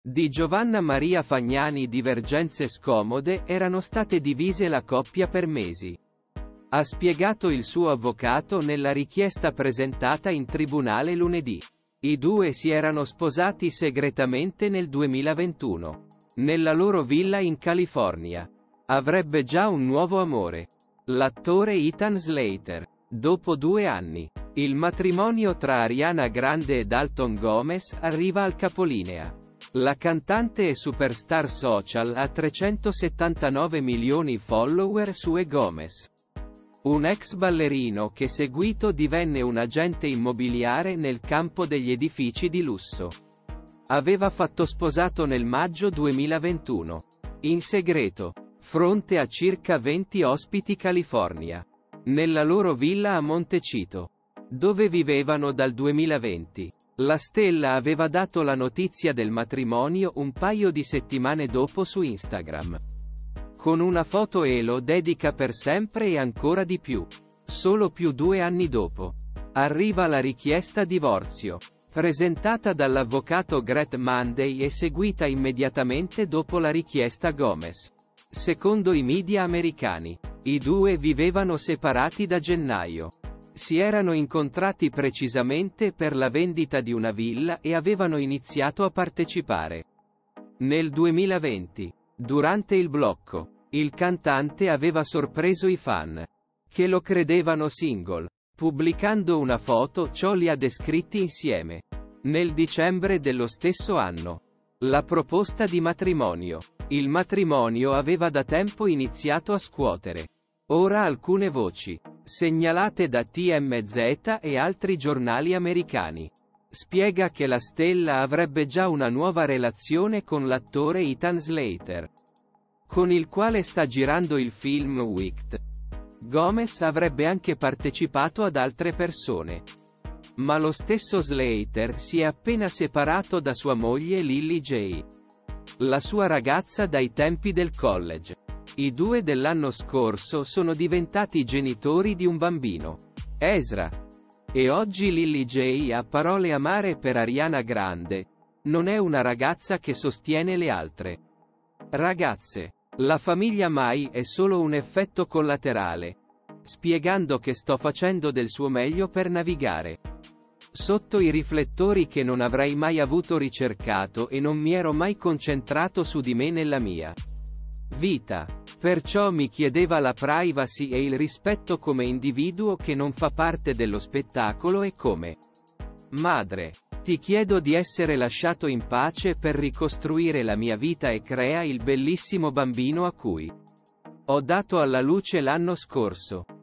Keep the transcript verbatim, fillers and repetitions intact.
Di Giovanna Maria Fagnani divergenze scomode erano state divise la coppia per mesi. Ha spiegato il suo avvocato nella richiesta presentata in tribunale lunedì. I due si erano sposati segretamente nel duemilaventuno. Nella loro villa in California. Avrebbe già un nuovo amore. L'attore Ethan Slater. Dopo due anni. Il matrimonio tra Ariana Grande e Dalton Gomez arriva al capolinea. La cantante e superstar social ha trecentosettantanove milioni follower su E Gomez. Un ex ballerino che seguito divenne un agente immobiliare nel campo degli edifici di lusso. Aveva fatto sposato nel maggio duemilaventuno. In segreto. Fronte a circa venti ospiti California. Nella loro villa a Montecito. Dove vivevano dal duemilaventi. La stella aveva dato la notizia del matrimonio un paio di settimane dopo su Instagram. Con una foto e lo dedica per sempre e ancora di più. Solo più due anni dopo. Arriva la richiesta divorzio. Presentata dall'avvocato Greg Monday e seguita immediatamente dopo la richiesta Gomez. Secondo i media americani, i due vivevano separati da gennaio. Si erano incontrati precisamente per la vendita di una villa e avevano iniziato a partecipare. Nel duemilaventi, durante il blocco, il cantante aveva sorpreso i fan, che lo credevano single, pubblicando una foto, ciò li ha descritti insieme. Nel dicembre dello stesso anno. La proposta di matrimonio. Il matrimonio aveva da tempo iniziato a scuotere. Ora alcune voci, segnalate da T M Z e altri giornali americani, spiega che la stella avrebbe già una nuova relazione con l'attore Ethan Slater, con il quale sta girando il film Wicked. Gomez avrebbe anche partecipato ad altre persone. Ma lo stesso Slater si è appena separato da sua moglie Lily J, la sua ragazza dai tempi del college. I due dell'anno scorso sono diventati genitori di un bambino, Ezra. E oggi Lily J ha parole amare per Ariana Grande. Non è una ragazza che sostiene le altre ragazze. La famiglia Mai è solo un effetto collaterale. Spiegando che sto facendo del suo meglio per navigare sotto i riflettori che non avrei mai avuto ricercato e non mi ero mai concentrato su di me nella mia vita. Perciò mi chiedeva la privacy e il rispetto come individuo che non fa parte dello spettacolo e come madre. Ti chiedo di essere lasciato in pace per ricostruire la mia vita e crea il bellissimo bambino a cui ho dato alla luce l'anno scorso.